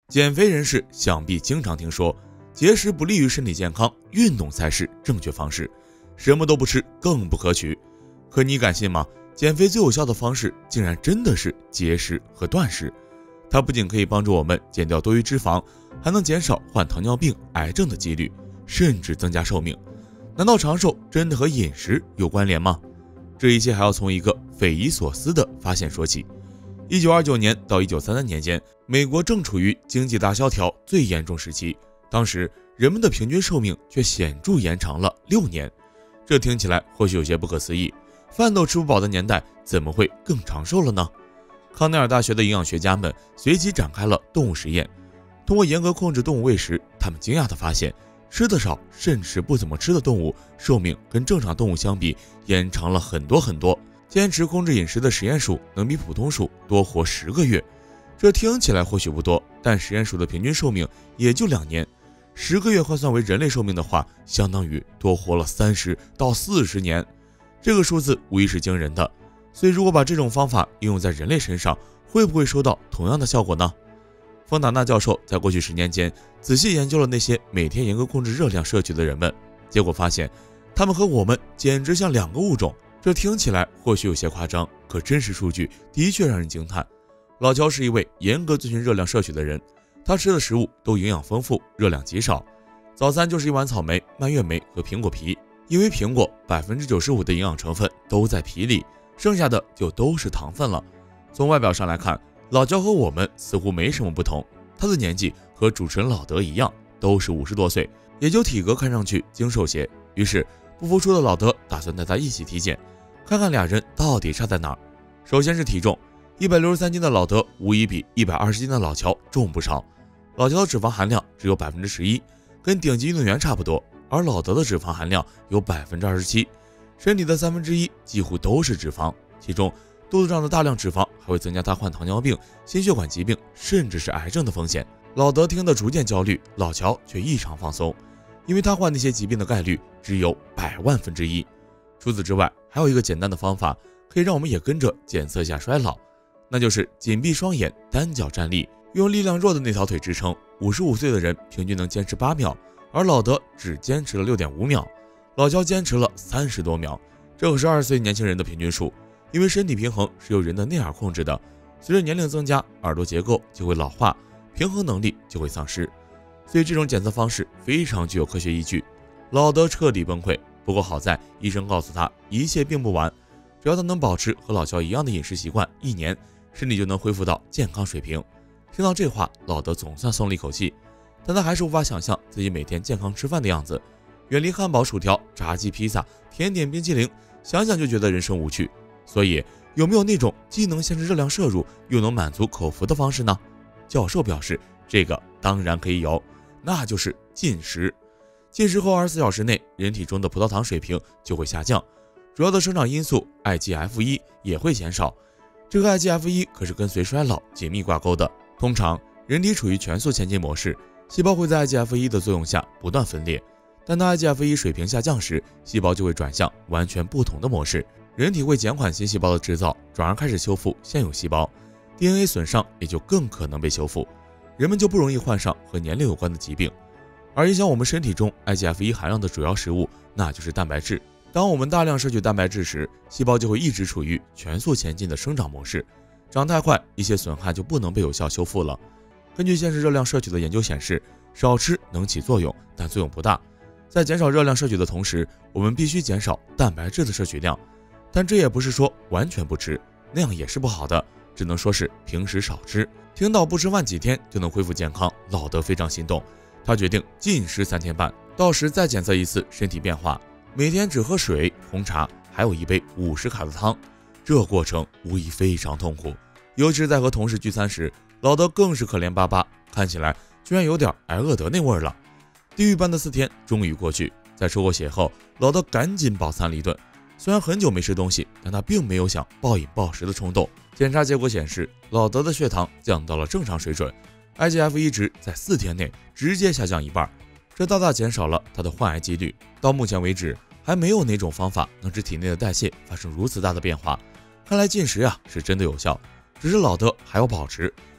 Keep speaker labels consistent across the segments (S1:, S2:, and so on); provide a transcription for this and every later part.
S1: 减肥人士想必经常听说，节食不利于身体健康，运动才是正确方式，什么都不吃更不可取。可你敢信吗？减肥最有效的方式竟然真的是节食和断食。它不仅可以帮助我们减掉多余脂肪，还能减少患糖尿病、癌症的几率，甚至增加寿命。难道长寿真的和饮食有关联吗？这一切还要从一个匪夷所思的发现说起。1929年到1933年间，美国正处于经济大萧条最严重时期，当时人们的平均寿命却显著延长了6年。这听起来或许有些不可思议，饭都吃不饱的年代怎么会更长寿了呢？康奈尔大学的营养学家们随即展开了动物实验，通过严格控制动物喂食，他们惊讶地发现，吃得少甚至不怎么吃的动物寿命跟正常动物相比延长了很多很多。坚持控制饮食的实验鼠能比普通鼠多活10个月。这听起来或许不多，但实验鼠的平均寿命也就2年，10个月换算为人类寿命的话，相当于多活了30到40年。这个数字无疑是惊人的。所以如果把这种方法应用在人类身上，会不会收到同样的效果呢？丰塔纳教授在过去10年间仔细研究了那些每天严格控制热量摄取的人们，结果发现他们和我们简直像2个物种。这听起来或许有些夸张，可真实数据的确让人惊叹。老乔是一位严格遵循热量摄取的人，他吃的食物都营养丰富，热量极少。早餐就是一碗草莓、蔓越莓和苹果皮，因为苹果95%的营养成分都在皮里，剩下的就都是糖分了。从外表上来看，老焦和我们似乎没什么不同。他的年纪和主持人老德一样，都是50多岁，也就体格看上去精瘦些。于是不服输的老德打算带他一起体检，看看俩人到底差在哪儿。首先是体重，163斤的老德无疑比120斤的老乔重不少。老乔的脂肪含量只有11%，跟顶级运动员差不多，而老德的脂肪含量有27%，身体的1/3几乎都是脂肪，其中肚子上的大量脂肪还会增加他患糖尿病、心血管疾病，甚至是癌症的风险。老德听得逐渐焦虑，老乔却异常放松，因为他患那些疾病的概率只有100万分之1。除此之外，还有一个简单的方法可以让我们也跟着检测一下衰老，那就是紧闭双眼，单脚站立，用力量弱的那条腿支撑。55岁的人平均能坚持8秒，而老德只坚持了6.5秒，老乔坚持了30多秒。这可是20岁年轻人的平均数。因为身体平衡是由人的内耳控制的，随着年龄增加，耳朵结构就会老化，平衡能力就会丧失，所以这种检测方式非常具有科学依据。老德彻底崩溃，不过好在医生告诉他一切并不晚，只要他能保持和老乔一样的饮食习惯，1年身体就能恢复到健康水平。听到这话，老德总算松了一口气，但他还是无法想象自己每天健康吃饭的样子，远离汉堡、薯条、炸鸡、披萨、甜点、冰淇淋，想想就觉得人生无趣。所以有没有那种既能限制热量摄入又能满足口福的方式呢？教授表示，这个当然可以有，那就是禁食。禁食后24小时内，人体中的葡萄糖水平就会下降，主要的生长因素 IGF-1 也会减少。这个 IGF-1 可是跟随衰老紧密挂钩的。通常人体处于全速前进模式，细胞会在 IGF-1 的作用下不断分裂，但当 IGF-1 水平下降时，细胞就会转向完全不同的模式。人体会减缓新细胞的制造，转而开始修复现有细胞， DNA 损伤也就更可能被修复，人们就不容易患上和年龄有关的疾病。而影响我们身体中 IGF-1 含量的主要食物，那就是蛋白质。当我们大量摄取蛋白质时，细胞就会一直处于全速前进的生长模式，长太快，一些损害就不能被有效修复了。根据限制热量摄取的研究显示，少吃能起作用，但作用不大。在减少热量摄取的同时，我们必须减少蛋白质的摄取量，但这也不是说完全不吃，那样也是不好的，只能说是平时少吃。听到不吃饭几天就能恢复健康，老德非常心动，他决定禁食3天半，到时再检测一次身体变化，每天只喝水、红茶，还有1杯50卡的汤。这过程无疑非常痛苦，尤其是在和同事聚餐时，老德更是可怜巴巴，看起来居然有点挨饿德那味儿了。地狱般的4天终于过去，在抽过血后，老德赶紧饱餐了一顿。虽然很久没吃东西，但他并没有想暴饮暴食的冲动。检查结果显示，老德的血糖降到了正常水准， IGF-1 值在4天内直接下降1半，这大大减少了他的患癌几率。到目前为止，还没有哪种方法能使体内的代谢发生如此大的变化。看来禁食是真的有效，只是老德还要保持，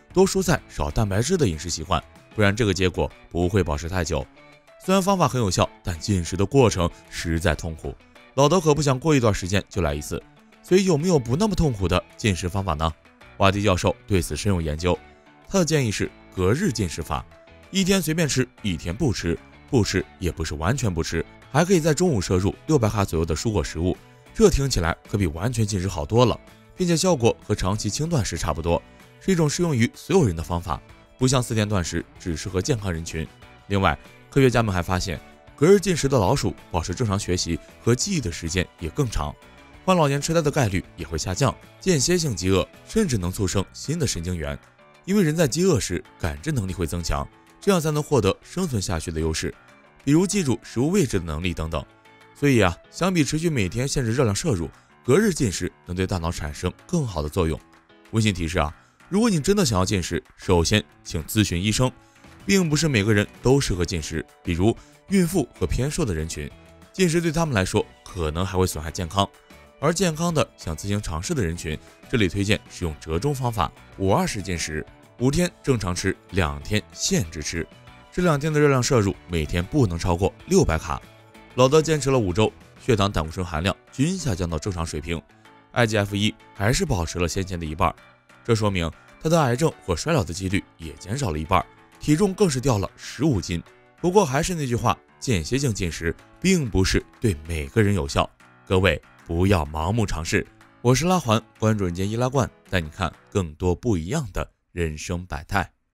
S1: 多蔬菜少蛋白质的饮食习惯，不然这个结果不会保持太久。虽然方法很有效，但进食的过程实在痛苦。老德可不想过一段时间就来一次，所以有没有不那么痛苦的进食方法呢？瓦迪教授对此深有研究，他的建议是隔日进食法，一天随便吃，一天不吃，不吃也不是完全不吃，还可以在中午摄入600卡左右的蔬果食物，这听起来可比完全禁食好多了，并且效果和长期轻断食差不多，是一种适用于所有人的方法，不像4天断食只适合健康人群。另外，科学家们还发现，隔日进食的老鼠保持正常学习和记忆的时间也更长，患老年痴呆的概率也会下降，间歇性饥饿甚至能促生新的神经元，因为人在饥饿时感知能力会增强，这样才能获得生存下去的优势，比如记住食物位置的能力等等。所以相比持续每天限制热量摄入，隔日进食能对大脑产生更好的作用。温馨提示如果你真的想要进食，首先请咨询医生，并不是每个人都适合进食，比如孕妇和偏瘦的人群，进食对他们来说可能还会损害健康。而健康的想自行尝试的人群，这里推荐使用折中方法，5-20进食，5天正常吃，2天限制吃，这2天的热量摄入每天不能超过600卡。老德坚持了5周，血糖胆固醇含量均下降到正常水平， IGF-1 还是保持了先前的一半，这说明他的癌症或衰老的几率也减少了一半，体重更是掉了15斤。不过还是那句话，间歇性进食并不是对每个人有效，各位不要盲目尝试。我是拉环，关注人间易拉罐，带你看更多不一样的人生百态。